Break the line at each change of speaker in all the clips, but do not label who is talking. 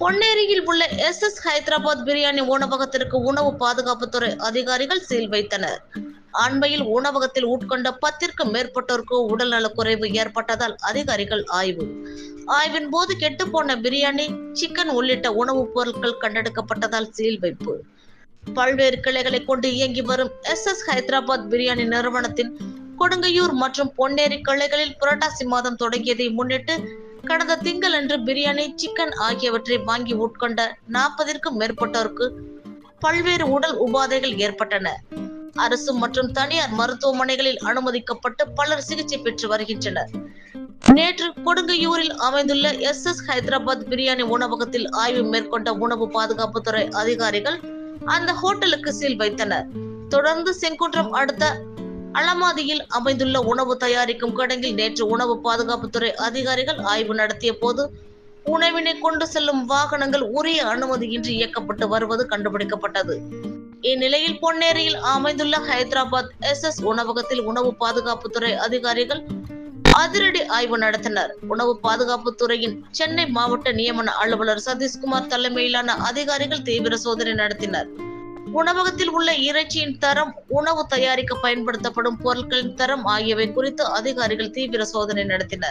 பொன்னேரியில் உள்ள எஸ் ஹைதராபாத் பிரியாணி உணவகத்திற்கு உணவு பாதுகாப்புத்துறை அதிகாரிகள் சீல் வைத்தனர். அண்மையில் உணவகத்தில் உட்கொண்ட 10க்கும் மேற்பட்டோருக்கு உடல்நலக்குறைவு ஏற்பட்டதால் அதிகாரிகள் ஆய்வின் போது கெட்டுப்போன பிரியாணி, சிக்கன் உள்ளிட்ட உணவுப் பொருட்கள் கண்டெடுக்கப்பட்டதால் சீல் வைப்பு. பல்வேறு கிளைகளை கொண்டு இயங்கி வரும் எஸ் ஹைதராபாத் பிரியாணி நிறுவனத்தின் கொடுங்கையூர் மற்றும் பொன்னேரி கிளைகளில் புரட்டாசி மாதம் தொடங்கியதை முன்னிட்டு கடந்த திங்களன்று பிரியாணி, சிக்கன் ஆகியவற்றை வாங்கி உட்கொண்ட 40க்கும் மேற்பட்டோருக்கு பல்வேறு உடல் உபாதைகள் ஏற்பட்டன. அரசு மற்றும் தனியார் மருத்துவமனைகளில் அனுமதிக்கப்பட்டு பலர் சிகிச்சை பெற்று வருகின்றனர். நேற்று கொடுங்கையூரில் அமைந்துள்ள எஸ் ஹைதராபாத் பிரியாணி உணவகத்தில் ஆய்வு மேற்கொண்ட உணவு பாதுகாப்புத்துறை அதிகாரிகள் அந்த ஹோட்டலுக்கு சீல் வைத்தனர். தொடர்ந்து செங்குன்றம் அடுத்த அலமாதியில் அமைந்துள்ள உணவு தயாரிக்கும் கிடங்கில் நேற்று உணவு பாதுகாப்புத்துறை அதிகாரிகள் ஆய்வு நடத்திய போது உணவினை கொண்டு செல்லும் வாகனங்கள் உரிய அனுமதியின்றி இயக்கப்பட்டு வருவது கண்டுபிடிக்கப்பட்டது. இந்நிலையில் பொன்னேரியில் அமைந்துள்ள ஹைதராபாத் எஸ் உணவகத்தில் உணவு பாதுகாப்புத்துறை அதிகாரிகள் அதிரடி ஆய்வு நடத்தினர். உணவு பாதுகாப்புத்துறையின் சென்னை மாவட்ட நியமன அலுவலர் சதீஷ்குமார் தலைமையிலான அதிகாரிகள் தீவிர சோதனை நடத்தினர். உணவகத்தில் உள்ள இறைச்சியின் தரம், உணவு தயாரிக்க பயன்படுத்தப்படும் பொருட்களின் தரம் ஆகியவை குறித்து அதிகாரிகள் தீவிர சோதனை நடத்தினர்.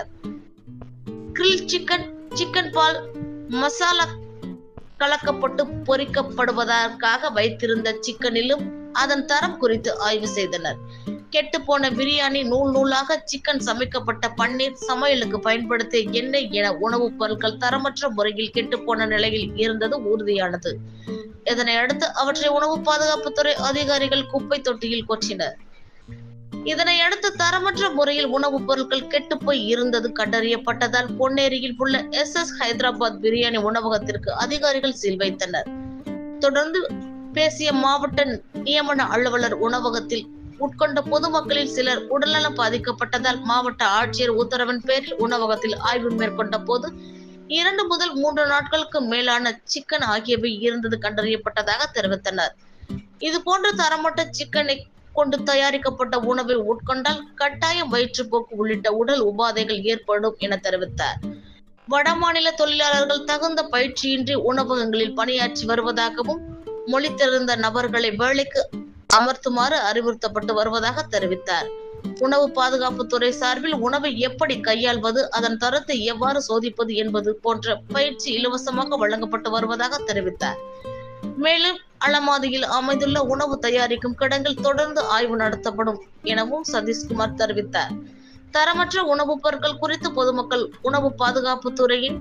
கிரில் சிக்கன், சிக்கன் பால் மசாலா கலக்கப்பட்டு பொரிக்கப்படுவதற்காக வைத்திருந்த சிக்கனிலும் அதன் தரம் குறித்து ஆய்வு செய்தனர். கெட்டுப்போன பிரியாணி, நூலாக சிக்கன், சமைக்கப்பட்ட பன்னீர், சமையலுக்கு பயன்படுத்திய எண்ணெய் என உணவுப் பொருட்கள் தரமற்ற முறையில் கெட்டுப்போன நிலையில் இருந்தது உறுதியானது. இதனை அடுத்து அவற்றை உணவு பாதுகாப்புத்துறை அதிகாரிகள் குப்பை தொட்டியில் கொட்டினர். இதனையடுத்து தரமற்ற முறையில் உணவுப் பொருட்கள் கெட்டுப்போய் இருந்தது கண்டறியப்பட்டதால் பொன்னேரியில் உள்ள எஸ் ஹைதராபாத் பிரியாணி உணவகத்திற்கு அதிகாரிகள் சீல் வைத்தனர். தொடர்ந்து பேசிய மாவட்ட நியமன அலுவலர், உணவகத்தில் உட்கொண்ட பொதுமக்களில் சிலர் உடல்நலம் பாதிக்கப்பட்டதால் மாவட்ட ஆட்சியர் உத்தரவின் பேரில் உணவகத்தில் ஆய்வு மேற்கொண்ட போது 2 முதல் 3 நாட்களுக்கு மேலான சிக்கன் ஆகியவை இருந்தது கண்டறியப்பட்டதாக தெரிவித்தனர். இதுபோன்ற தரமற்ற சிக்கனை கொண்டு தயாரிக்கப்பட்ட உணவை உட்கொண்டால் கட்டாயம் வயிற்றுப்போக்கு உள்ளிட்ட உடல் உபாதைகள் ஏற்படும் என தெரிவித்தார். வடமாநில தொழிலாளர்கள் தகுந்த பயிற்சியின்றி உணவகங்களில் பணியாற்றி வருவதாகவும், மொழி தெரிந்த நபர்களை வேலைக்கு அமர்த்துமாறு அறிவுறுத்தப்பட்டு வருவதாக தெரிவித்தார். உணவு பாதுகாப்புத்துறை சார்பில் உணவை எப்படி கையாள்வது, அதன் தரத்தை எவ்வாறு சோதிப்பது என்பது போன்ற பயிற்சி இலவசமாக வழங்கப்பட்டு வருவதாக தெரிவித்தார். மேலும் அலமாதியில் அமைந்துள்ள உணவு தயாரிக்கும் கிடங்கில் தொடர்ந்து ஆய்வு நடத்தப்படும் எனவும் சதீஷ்குமார் தெரிவித்தார். தரமற்ற உணவுப் பொருட்கள் குறித்து பொதுமக்கள் உணவு பாதுகாப்புத்துறையின்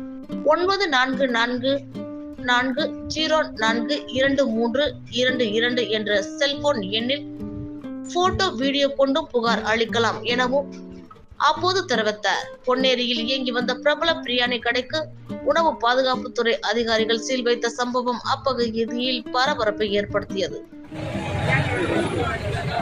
9444042322 என்ற செல்போன் எண்ணில் போட்டோ, வீடியோ கொண்டும் புகார் அளிக்கலாம் எனவும் அப்போது தெரிவித்தார். பொன்னேரியில் இயங்கி வந்த பிரபல பிரியாணி கடைக்கு உணவு பாதுகாப்புத்துறை அதிகாரிகள் சீல் வைத்த சம்பவம் அப்பகுதியில் பரபரப்பை ஏற்படுத்தியது.